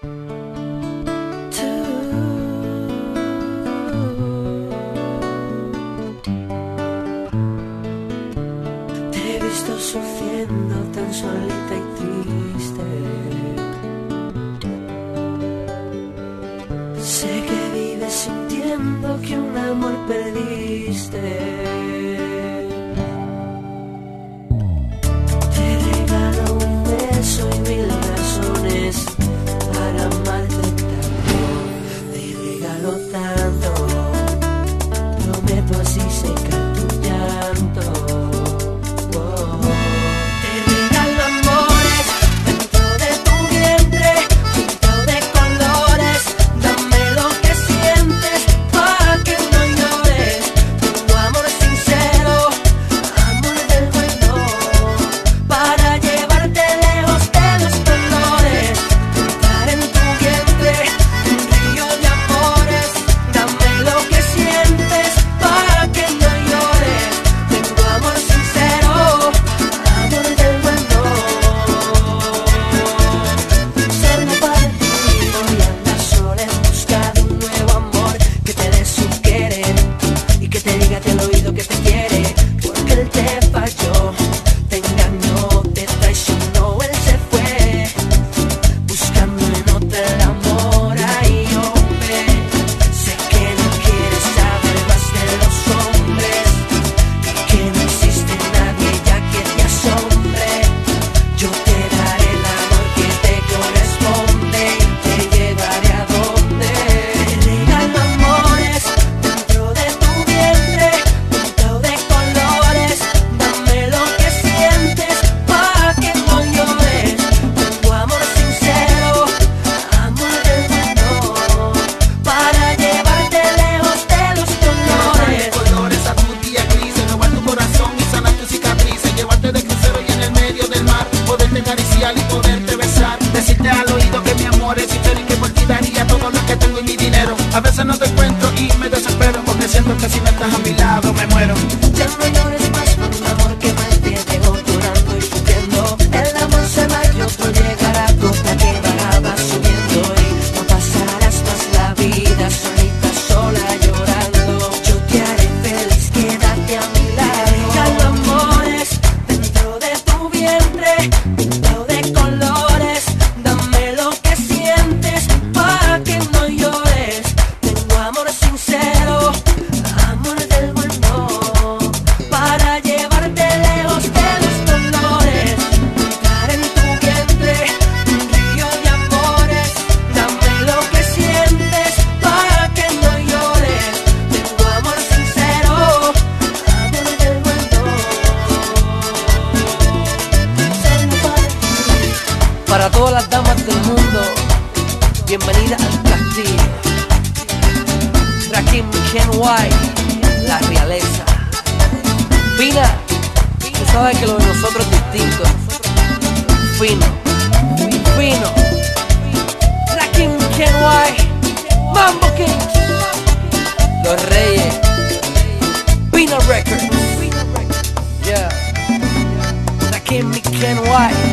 Te he visto sufriendo tan solita y triste. Sé que vives sintiendo que un amor perdiste. Te regalo un beso y mil razones para amarte tanto. Te regalo tanto, prometo así secar tu llanto. Te regalo amores dentro de tu vientre, pinto de colores. Dame lo que sientes para que no llores. Tu amor sincero, amor del bueno, para llevarte lejos de los dolores. Entrar en tu vientre, un río de amores. Dame lo que sientes para que no llores. Tengo amor sincero, amor del bueno. Serlo para ti, voy a andar sola en busca de un nuevo amor que te dé su querer y que te diga al oído que te quiere, porque él te falló, te engañó, te traicionó, él se fue buscando en otra el amor. Ay, hombre, sé que no quieres saber más de los hombres y que no existe nadie ya que te asombre. Yo te daré el amor que te corresponde y te llevaré a donde. Te regalo amores dentro de tu vientre, pintado de colores. Dame lo que sientes para que no llores. Tengo amor sincero, amor del bueno, para llevarte lejos de los dolores. Colores a tu día grises, robar tu corazón y sanar tus cicatrices, llevarte de crucero y en el medio del mar, poderte acariciar y poderte besar, decirte al oído que mi amor es sincero y que por ti daría todo lo que tengo y mi dinero. A veces no te encuentro y me desespero, porque siento que si no estás a mi lado me muero. Ya no llores más por un amor que más te dejó llorando y sufriendo. El amor se va y otro llegará, copa que va subiendo y no pasarás más la vida solita, sola llorando. Yo te haré feliz, quédate a mi lado. Regalo amores dentro de tu vientre, pintado de colores. Dame lo que sientes para que no llores. Tengo amor sincero, amor del bueno, para llevarte lejos de los dolores. Entrar en tu vientre, un río de amores. Dame lo que sientes para que no llores. Tengo amor sincero, amor del bueno. Serlo para ti. Para todas las damas del mundo, bienvenida al castillo. Rakim Ken White, la realeza. Pina, tú sabes que lo de nosotros es distinto. Fino, fino. Rakim Ken White, Mambo Kings, Los Reyes, Pina Records. Yeah. Rakim Ken White.